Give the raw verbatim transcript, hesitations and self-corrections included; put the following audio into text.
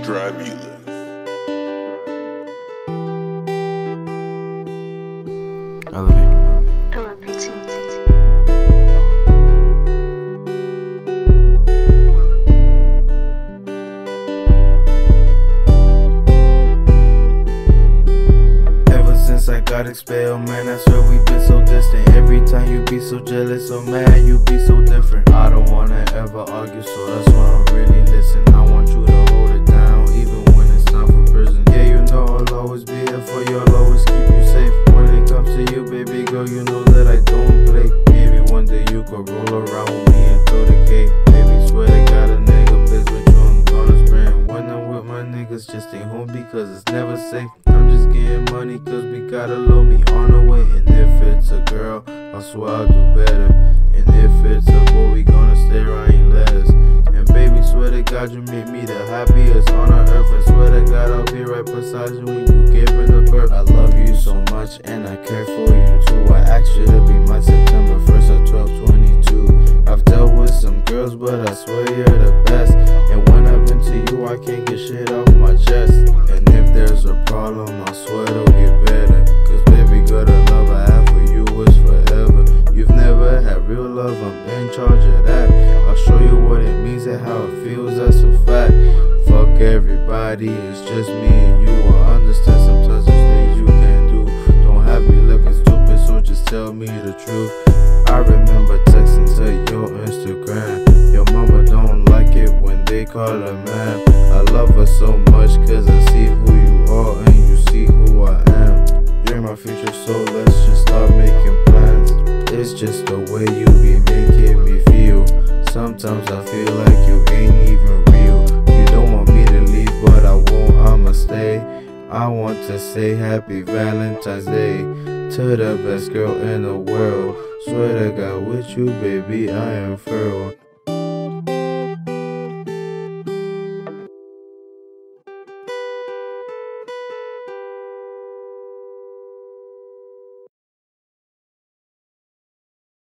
Stribulus. I love you. I love you too. Ever since I got expelled, man, I swear we been so distant. Every time you be so jealous, so mad, you be so different. I don't wanna ever argue, so that's why I'm really listening. I want you to hold it down, even when it's time for prison. Yeah, you know I'll always be here for you, I'll always keep you safe. When it comes to you, baby girl, you know that I don't play. Maybe one day you could roll around with me into the cave. Baby, swear to God, a nigga plays with you, I'm gonna sprint. When I'm with my niggas, just stay home because it's never safe. I'm just getting money cause we gotta load me on the way. And if it's a girl, I swear I'll do better. And if it's a boy, we gonna stay writing letters. And baby, swear to God, you make me the happiest on our earth. And swear to God, I'll be right beside you when you giving the birth. I love you so much and I care for you too. I asked you to be my September first of twelve twenty-two. I've dealt with some girls, but I swear you're the best. And when I've been to you, I can't get shit off my chest. And if there's a problem, I swear it'll get better. Cause baby girl, the love I have for you is forever. You've never had real love, I'm in charge of that. I'll show you what it means and how it feels, that's a fact. Fuck everybody, it's just me and you. I understand sometimes there's things you can't do. Don't have me looking stupid, so just tell me the truth. I remember texting to your Instagram. Your mama don't like it when they call her man. I love her so much cause I see who you are and you see who I am. You're my future, so let's just start making plans. It's just the way you be making me feel. Sometimes I feel like you ain't even real. You don't want me to leave, but I won't, I'ma stay. I want to say happy Valentine's Day to the best girl in the world. Swear to God, with you, baby, I am furrowed.